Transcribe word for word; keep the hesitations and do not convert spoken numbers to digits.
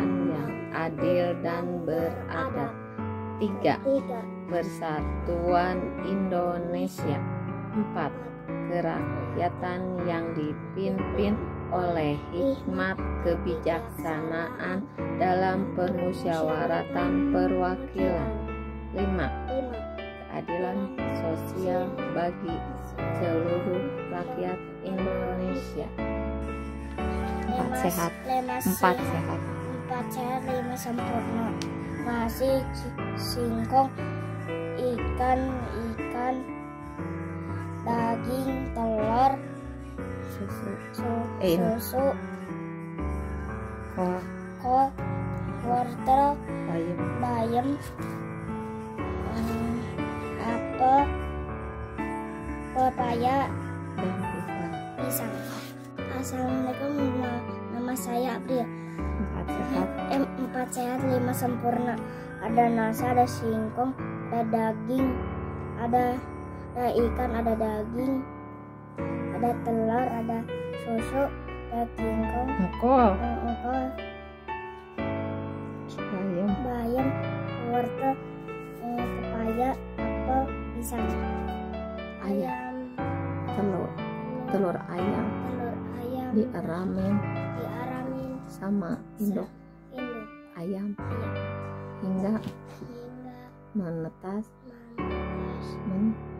pemerintahan yang adil dan beradab. Tiga. Persatuan Indonesia. Empat. Kerakyatan yang dipimpin oleh hikmat kebijaksanaan dalam permusyawaratan perwakilan. Lima. Keadilan sosial bagi seluruh rakyat Indonesia. Empat sehat. Empat sehat. Empat sehat, lima sempurna. Nasi, singkong, ikan, ikan, daging, telur, Susu. su- Eh, susu, kol, kol, wortel, bayam, bayam, hmm, apel, pepaya, dan pisang. pisang. Assalamualaikum, nama, nama saya April. Empat sehat. Eh, empat sehat, lima sempurna. Ada nasi, ada singkong, ada daging, ada, ada ikan, ada daging, ada telur, ada susu, ada singkong, Kol, kol, bayam, bayam, wortel, eh, pepaya, apel, pisang, ayam, ayam, telur, telur ayam telur ayam, diaramin diaramin, sama induk induk ayam ayam, hingga hingga menetas menetas men